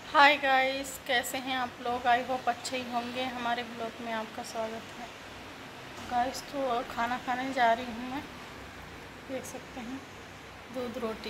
Hi guys, कैसे हैं आप लोग। आई होप अच्छे ही होंगे। हमारे ब्लॉग में आपका स्वागत है। गाइस तो खाना खाने जा रही हूँ मैं। देख सकते हैं दूध रोटी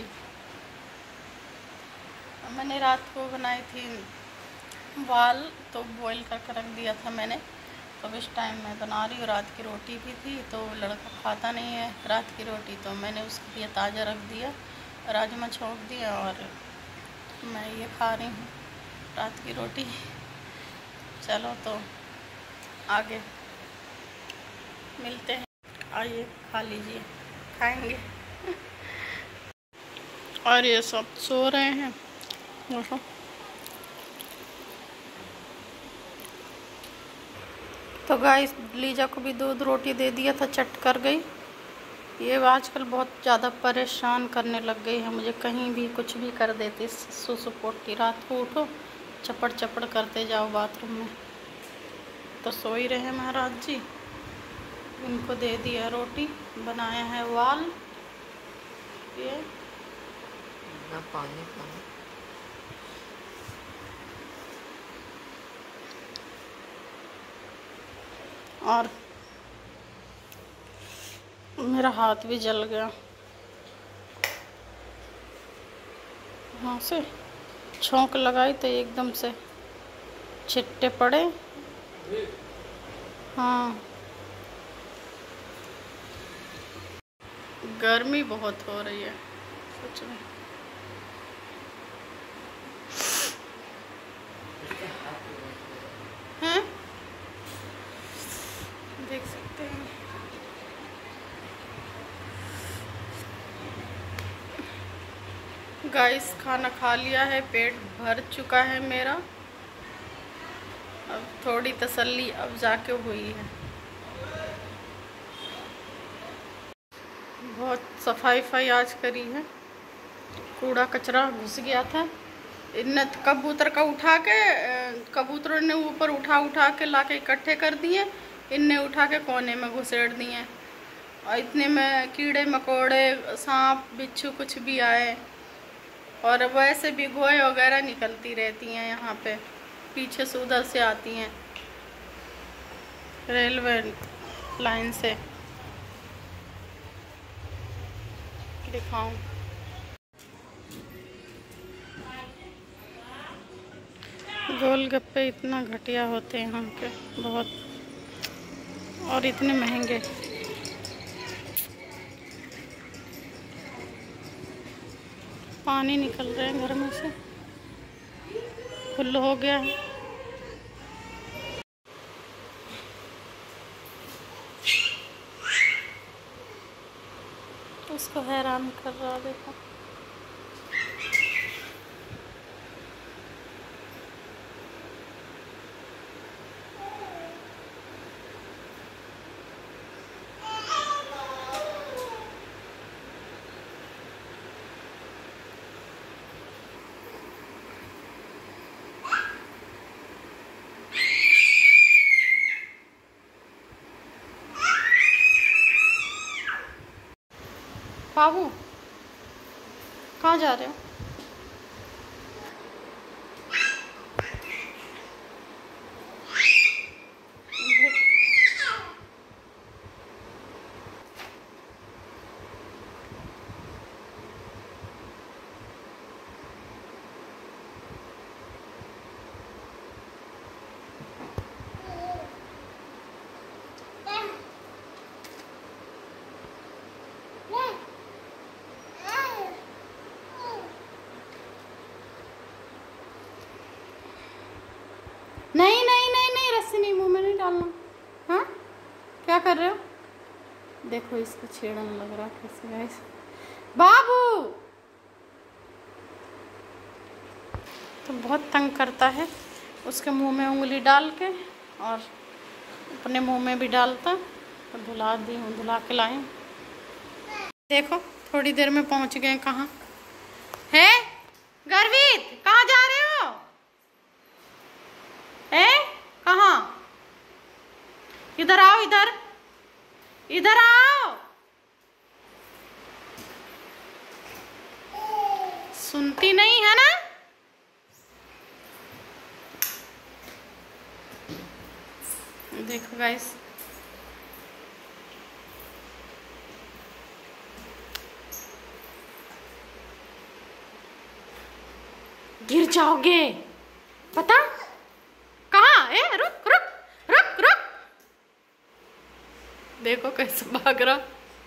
मैंने रात को बनाई थी। वाल तो बॉईल करके रख दिया था मैंने, तो इस टाइम मैं बना रही हूँ। रात की रोटी भी थी तो लड़का खाता नहीं है रात की रोटी, तो मैंने उसके लिए ताज़ा रख दिया, राजमा छोंक दिया और मैं ये खा रही हूँ रात की रोटी। चलो तो आगे मिलते हैं। आइए खा लीजिए, खाएंगे। और ये सब सो रहे हैं। देखो तो गाइस लीजा को भी दूध रोटी दे दिया था, चट कर गई। ये आजकल बहुत ज़्यादा परेशान करने लग गई है मुझे, कहीं भी कुछ भी कर देती। सुसु पोटी रात को उठो चपड़ चपड़ करते जाओ बाथरूम में। तो सो ही रहे महाराज जी। इनको दे दिया रोटी, बनाया है वाल। ये पानी और मेरा हाथ भी जल गया, वहाँ से छोंक लगाई तो एकदम से छिट्टे पड़े। हाँ, गर्मी बहुत हो रही है सच में। हैं देख सकते हैं। गाइस खाना खा लिया है, पेट भर चुका है मेरा। अब थोड़ी तसल्ली अब जाके हुई है। बहुत सफाई आज करी है, कूड़ा कचरा घुस गया था। इनने कबूतर का उठा के, कबूतरों ने ऊपर उठा उठा के लाके इकट्ठे कर दिए, इनने उठा के कोने में घुसेड़ दिए। और इतने में कीड़े मकोड़े सांप बिच्छू कुछ भी आए, और वैसे भी गोए वगैरह निकलती रहती हैं यहाँ पे, पीछे से उधर से आती हैं रेलवे लाइन से। दिखाऊं, गोलगप्पे इतना घटिया होते हैं यहाँ के, बहुत, और इतने महंगे। पानी निकल रहे हैं घर में से, फुल हो गया है। उसको हैरान कर रहा, देखो। बाबू कहाँ जा रहे हो? नहीं नहीं नहीं नहीं, रस्सी नहीं, मुंह में नहीं डालना। हाँ क्या कर रहे हो? देखो इसको छेड़न लग रहा कैसे गाइस। बाबू तो बहुत तंग करता है, उसके मुंह में उंगली डाल के और अपने मुंह में भी डालता। तो धुला दी हूँ, धुला के लाई। देखो थोड़ी देर में पहुंच गए। कहाँ है गर्वित? कहाँ जा रहे हो? कहाँ? इधर आओ, इधर इधर आओ। सुनती नहीं है ना? देखो गाइस, गिर जाओगे पता। कहाँ है? रुक रुक रुक रुक, देखो कैसे भाग रहा।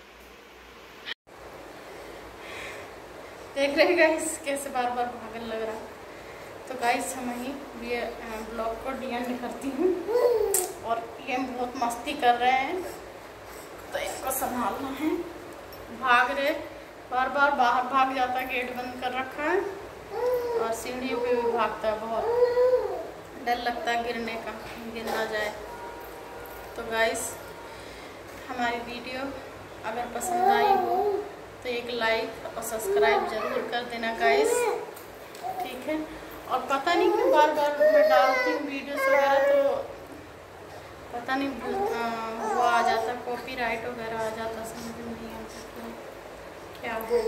देख रहे गाइस कैसे बार बार भागने लग रहा। तो गाइस हम ही ब्लॉग को एंड करती हूँ। और ये बहुत मस्ती कर रहे हैं तो इनको संभालना है। भाग रहे, बार बार बाहर भाग जाता, गेट बंद कर रखा है और सीढ़ियों पे भी भागता है। बहुत डर लगता है गिरने का, गिर ना जाए। तो गाइस हमारी वीडियो अगर पसंद आई हो तो एक लाइक और सब्सक्राइब जरूर कर देना गाइस, ठीक है। और पता नहीं क्यों बार बार मैं डालती हूँ वीडियोस वगैरह तो पता नहीं वो आ जाता, कॉपीराइट वगैरह आ जाता, समझ नहीं आता क्या हो।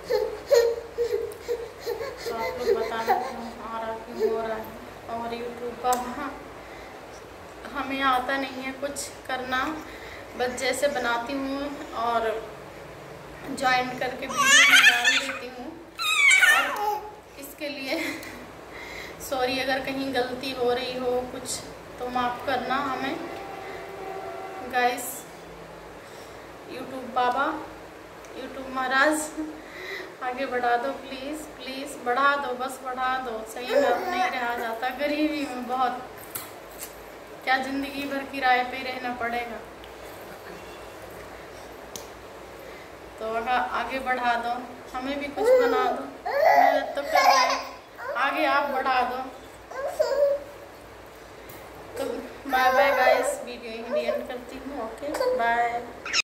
तो आप लोग बताना क्यों आ रहा, क्यों हो रहा है। और यूट्यूब पर हमें आता नहीं है कुछ करना, बस जैसे बनाती हूँ और ज्वाइन करके वीडियो में डाल देती हूँ। और इसके लिए सॉरी अगर कहीं गलती हो रही हो कुछ तो माफ़ करना हमें गाइस। यूट्यूब बाबा, यूट्यूब महाराज आगे बढ़ा दो प्लीज़, प्लीज़ बढ़ा दो, बस बढ़ा दो। सही में अब नहीं रहा जाता, गरीबी में बहुत, क्या ज़िंदगी भर किराए पे रहना पड़ेगा। तो अगर आगे बढ़ा दो, हमें भी कुछ बना दो, मेहनत तो कर रहे हैं, आगे आप बढ़ा दो। तो बाय बाय गाइस, वीडियो यहीं एंड करती हूँ। Okay bye.